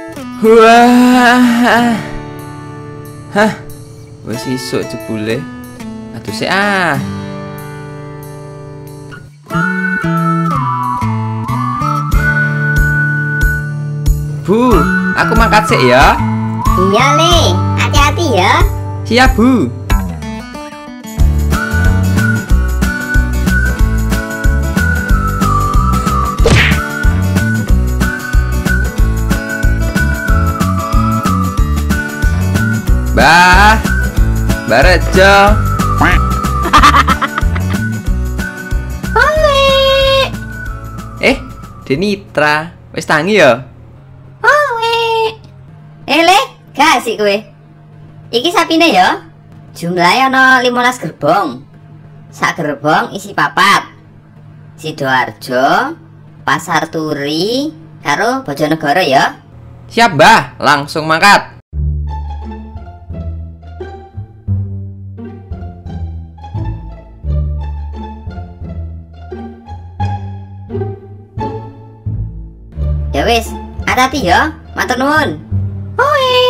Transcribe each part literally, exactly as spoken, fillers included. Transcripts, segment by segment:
Wah. Hah. Wis isuk jebule. Aduh sik ah. Bu, aku mangkat sik ya. Iya, Le. Hati-hati ya. Siap, Bu. Mbah, Mbah Rejo. Ole. Eh, Denitra, wis tangi ya? Ole. Eh, Le, gak asik kowe. Iki sapine ya. Jumlahe ana limolas gerbong. Sak gerbong isi papat. Sidoarjo, Pasar Turi, karo Bojonegoro ya. Siap, Mbah. Langsung mangkat. Ya wis, hati-hati ya. Matur nuwun. Hoi.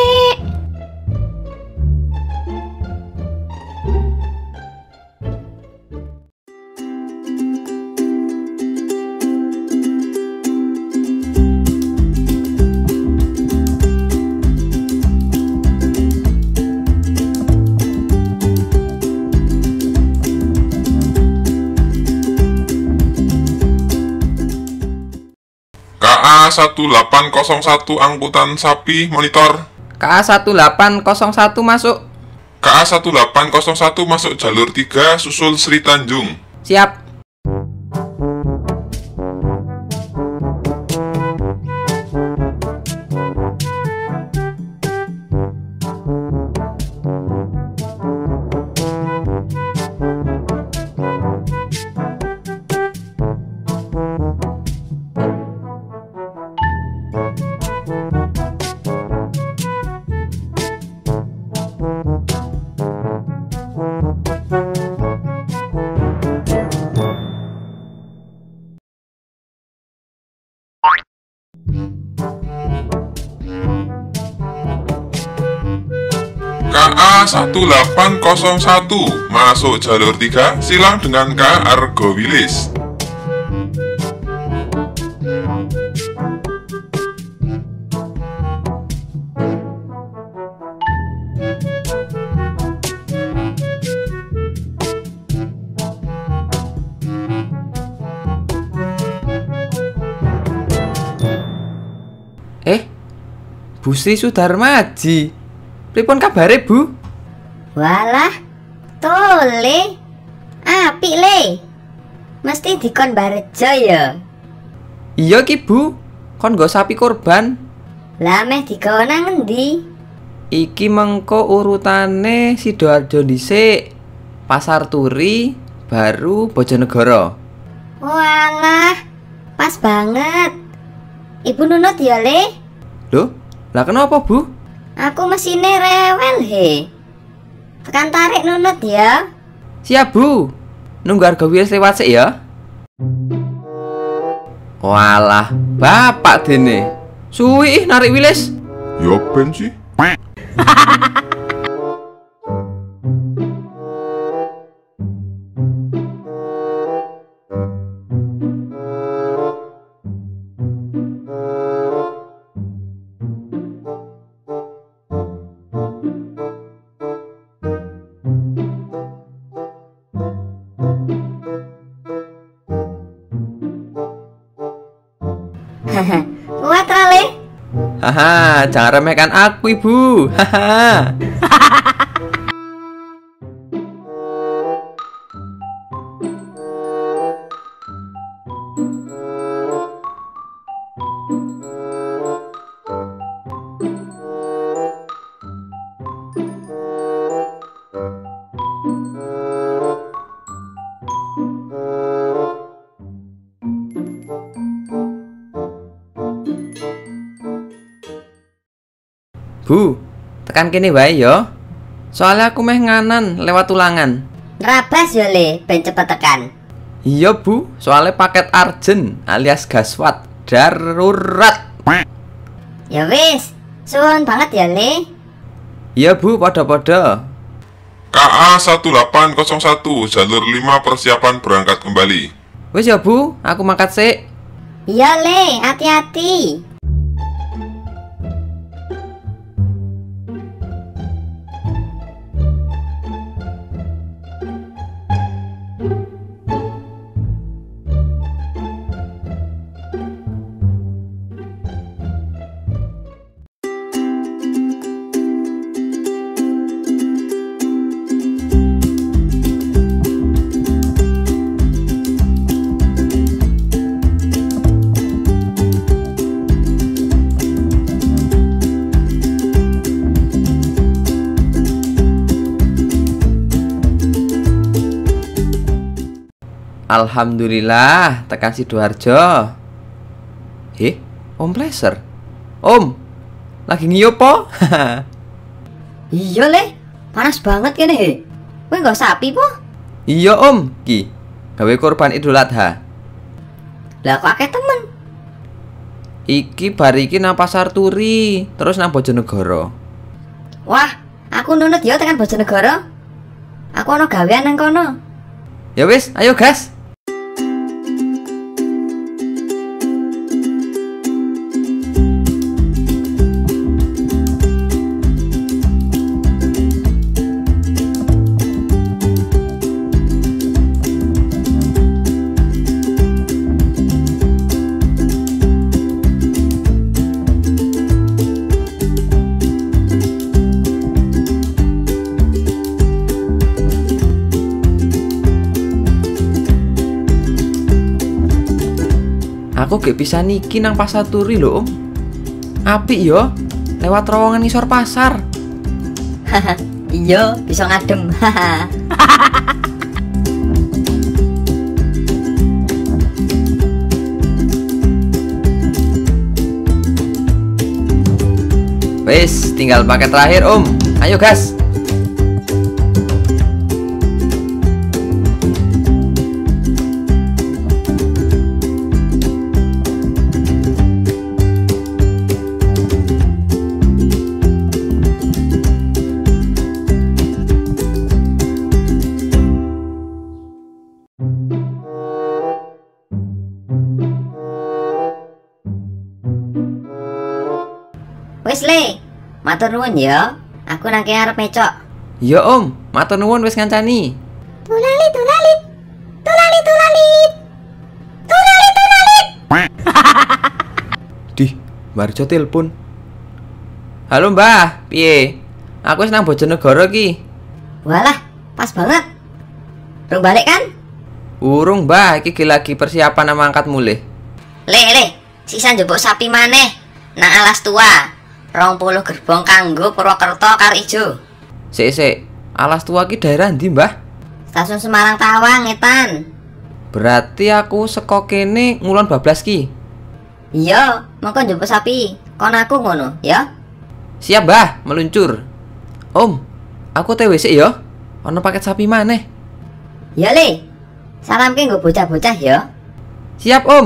K A satu delapan nol satu angkutan sapi monitor. K A satu delapan nol satu masuk. K A satu delapan nol satu masuk jalur tiga susul Sri Tanjung. Siap. K A satu delapan nol satu masuk jalur tiga silang dengan K Argo Wilis. Eh, Bu Sri Sudarmaji. Pripun kabare, Bu? Walah, tole. Apik, Le. Mesti dikon Barejo ya. Iya ki, Bu. Kon nggo sapi korban. Lah meh digawa nang endi? Iki mengko urutane Sidoarjo dhisik, Pasar Turi, baru Bojonegoro. Walah, pas banget. Ibu nunut ya, Le? Loh, lah kenapa, Bu? Aku mesine rewel he. Tekan tarik nunut ya. Siap, Bu. Nunggu Argo Wilis lewat sik ya. Walah, bapak dene. Suwi ih narik Wilis. Ya ben sih. Kuat ra, Le? Haha, jangan remehkan aku, Ibu. Haha. Bu, tekan kene wae ya. Soalnya aku meh nganan lewat Tulangan. Rabas ya, Le, ben cepet tekan. Iya, Bu, soalnya paket arjen alias gaswat darurat. Ya wis, suwun banget ya, Le. Iya Bu, podo-podo. K A satu delapan nol satu jalur lima persiapan berangkat kembali. Wis ya Bu, aku mangkat sik. Iya, Le, hati-hati. Alhamdulillah, tekan Sidoarjo. Eh, Om Pleasure. Om, lagi ngiyup po? Iya, Le. Panas banget kene, he. Kowe nggo sapi po? Iya Om, ki gawe kurban Idul Adha. Lah kok akeh temen. Iki bar iki nang Pasar Turi, terus nang Bojonegoro. Wah, aku nunut ya tekan Bojonegoro. Aku ana gawean nang kono. Ya wis, ayo gas. Aku gak bisa niki nang Pasar Turi lho Om. Apik yo, lewat terowongan ngisor pasar. Haha, iya, bisa ngadem. Haha. Wis, tinggal paket terakhir Om. Ayo gas. Wis, Le. Matur nuwun ya. Aku nang kene arep mecok. Iya Om, matur nuwun wis ngancani. Tulalit, tulalit. Tulalit, tulalit. Tulalit, tulalit. Dih, Marjo telepon. Halo Mbah, piye? Aku wis nang Bojonegoro ki. Walah, pas banget. Rung balik kan? Urung Mbah, iki lagi persiapan nama angkat mulih. Le, le. Sisa njupuk sapi maneh nang alas tua. Rong puluh gerbong kanggo Purwokerto karo Ijo. Sik sik, alas tua ki daerah ndi Mbah? Stasiun Semarang Tawang, Ngetan. Berarti aku seko kene ngulon bablas ki. Iya, mongko njupuk sapi. Kon aku ngono, ya. Siap Mbah, meluncur. Om, aku T W sik ya. Ono paket sapi maneh. Ya, Le. Salamke nggo bocah-bocah ya. Siap Om.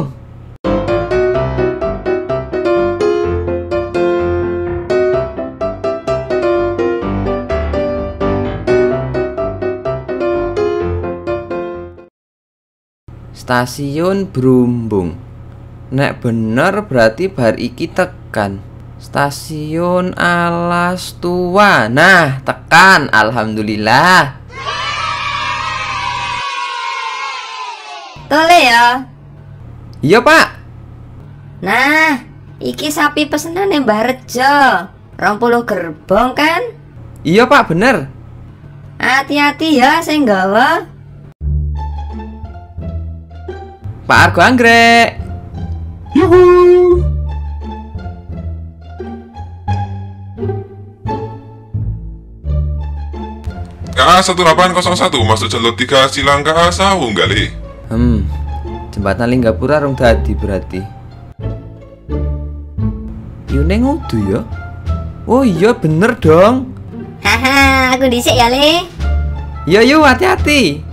Stasiun Brumbung. Nek bener berarti bar iki tekan Stasiun Alas Tua. Nah, tekan, alhamdulillah. Tole ya. Iya Pak. Nah, iki sapi pesenane Mbah Rejo. Rong puluh gerbong kan? Iya Pak, bener. Hati-hati ya sing nggawa. Pak Argo Anggrek. Yuhu. K A satu delapan nol satu masuk jalur tiga Silang K A Sawunggali. Hmm, jembatan Linggapura rung dadi berarti. Yune ngudu ya. Oh iya bener dong. Haha, aku dhisik ya, Le. Yo yo, hati-hati.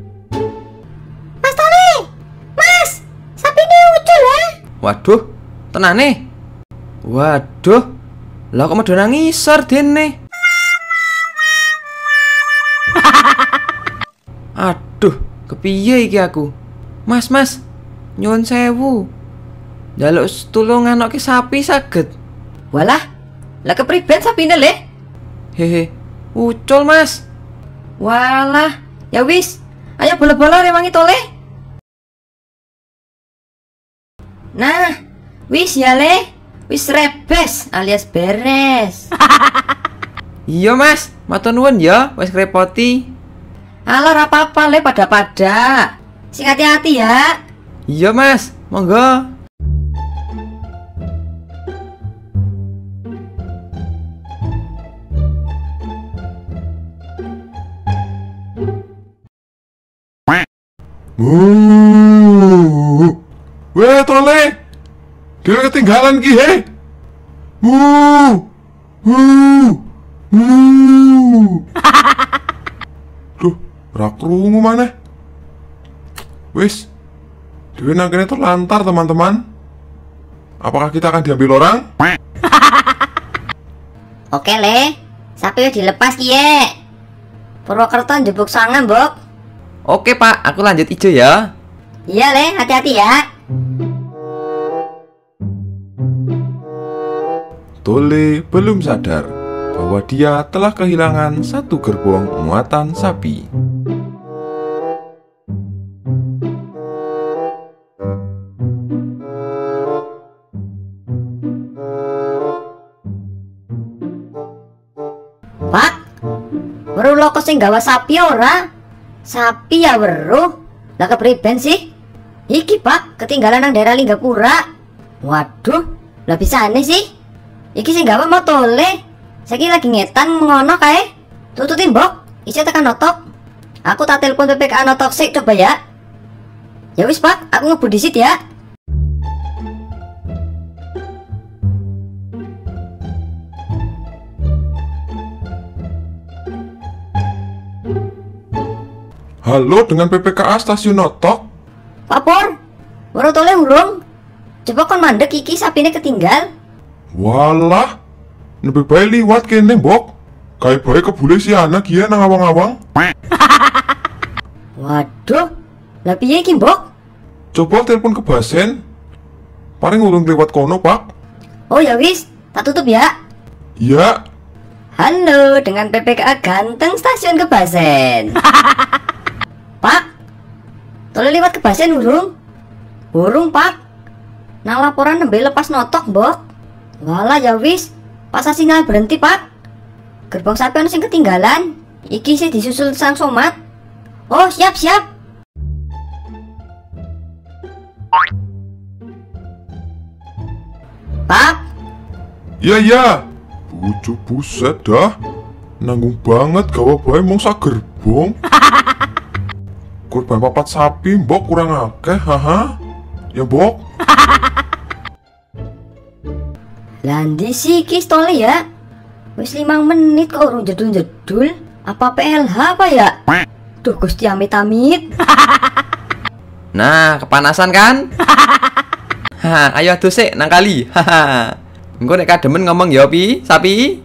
Mas Tole. Mas, sapine ucul ya. Waduh, Tenane? Waduh, lah kok medhona ngisor dene. Aduh, kepiye iki aku? Mas, mas, nyuwun sewu. Njaluk tulungan kok sapi saged. Walah, lah kepriben sapine le? Hehe, ucul mas. Walah, ya wis, ayo bola-bola rewangi tole. Nah, wis ya le, wis rebes alias beres. Iya mas, matur nuwun ya, wis ngrepoti. Alah ora apa-apa le pada-pada. Sing hati-hati ya. Iya mas, monggo. Wuh. Weh tole. Dhewe ketinggalan ki he. Wuh. Wuh. Wuh. Duh, ra krungu maneh. Wis. Dhewe nang kene terlantar teman-teman. Apakah kita akan diambil orang? Oke le, sapi dilepas kiye. Purwokerto njebuk sangan, Mbok. Oke pak, aku lanjut ijo ya. Iya le, hati-hati ya. Tole belum sadar bahwa dia telah kehilangan satu gerbong muatan sapi. Pak, weruh loko sing gawa sapi ora? Sapi ya weruh. Lah kepriben sih? Iki pak, ketinggalan nang daerah Linggapura. Waduh, lah bisane sih? Iki sing gawa mau tole. Saiki lagi ngetan ngono kae. Tututin Mbok, isi tekan notok. Aku tak telepon P P K A notok sik coba ya. Ya wis pak, aku ngebut disit ya. Halo, dengan P P K A Stasiun Notok. Pak Pur, weruh tole urung. Coba kon mandek iki sapine ketinggal. Walah, lebih baik liwat kene mbok. Kayak baik kebule si anak ya nang awang-awang. Waduh, lah piye iki Mbok? Coba telepon ke Basen. Paling urung lewat kono pak. Oh ya wis, tak tutup ya. Ya. Halo, dengan P P K A Ganteng Stasiun Kebasen. Pak, tolong lewat Kebasen urung? Urung pak. Nang laporan nembe lepas notok Mbok. Walah ya wis, pas sinyal berhenti pak. Gerbong sapi ono sing ketinggalan. Iki sih disusul sang somat. Oh siap siap. Pak. Iya iya. Bucu buset dah. Nanggung banget gawa bae mung sak gerbong. Korban papat sapi mbok kurang akeh, haha. Ya mbok. Landi sih kis tole ya. Wis limang menit kok urung jedul-jedul. Apa P L H apa ya? Duh Gusti amit-amit. Nah, kepanasan kan? Haha, ayo adu sik nang kali. Haha. Engko nek kademen ngomong ya pi, sapi.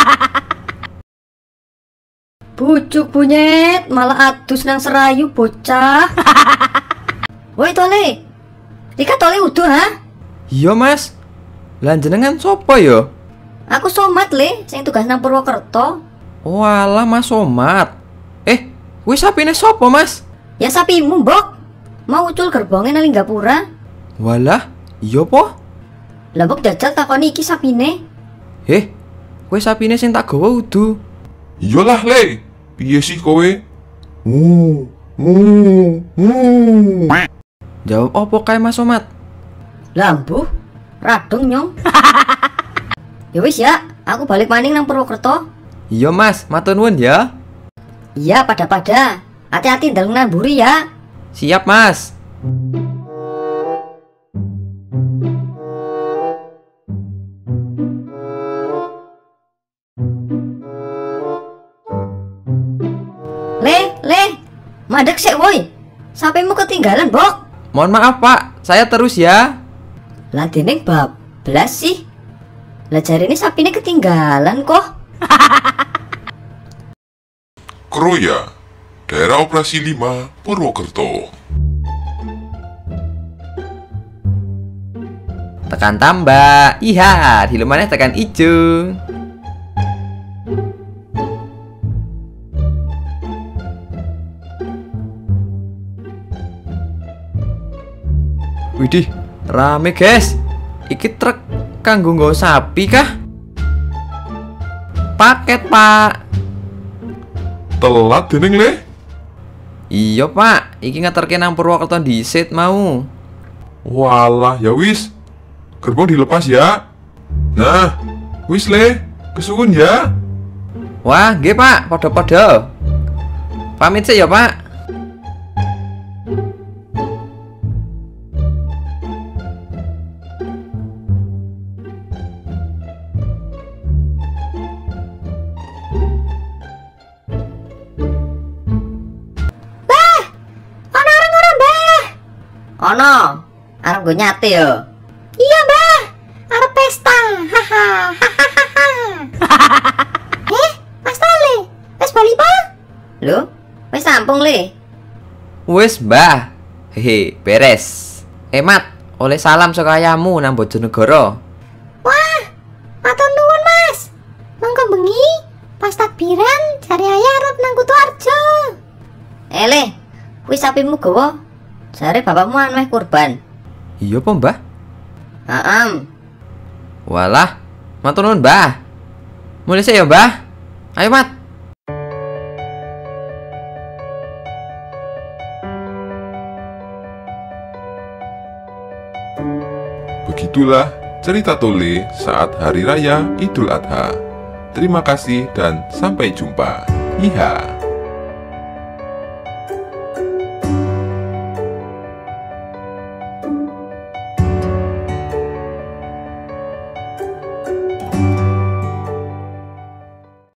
Bujuk bunyet, malah adus nang serayu bocah. Woi tole. Rika tole utuh ha? Iya mas. Lah jenengan sopo ya? Aku somat le, sing tugas nang Purwokerto. Walah mas somat. Eh, kuwi sapine sopo mas? Ya sapimu Mbok. Mau ucul gerbongnya nang Linggapura. Walah, iya po? Lah Mbok jajal takoni iki sapine. Heh, kuwi sapine sing tak gawa udu. Iyalah le. Piye sih kowe? Mu, mu, mu. Jawab opo kae mas somat? Lambu, radung nyong. Ya wis ya, aku balik maning nang Purwokerto. Iya mas, matur nuwun ya. Iya pada-pada. Hati-hati dalam namburi ya. Siap mas. Le, le, madek sik woi. Sapimu ketinggalan, Bok. Mohon maaf pak, saya terus ya. Lah dening bab Belas sih. Lah jari ini sapi ini ketinggalan kok. Kroya, daerah operasi lima, Purwokerto. Tekan tambah. Iya, di lumayan tekan ijo. Widih, rame guys. Iki truk kanggo nggawa sapi kah? Paket, Pak. Telat dening le. Iya, Pak. Iki ngeterke nang Purwokerto dhisit mau. Walah, ya wis. Gerbong dilepas ya. Nah, wis le, kesuwun ya. Wah, nggih, Pak. Podo-podo. Pamit sih ya, Pak. Ono, arep gue nyate yo. Iya, Mbah. Arep pesta. Haha. Eh, Mas Tole. Wes bali pa? Lho, wes sampung le. Wis, Mbah. Hehe, beres. Eh, Mat, oleh salam saka ayamu nang Bojonegoro. Wah, matur nuwun, Mas. Mangko bengi pas takbiran jare ayah arep nang Kutoarjo. Eh, le, kuwi sapimu gawa. Jare bapakmu anu kurban. Iya apa, Mbah? Heeh. Walah, matur nuwun, Mbah. Mulih sih ya, Mbah. Ayo, Mat. Begitulah cerita Tole saat Hari Raya Idul Adha. Terima kasih dan sampai jumpa. Iha.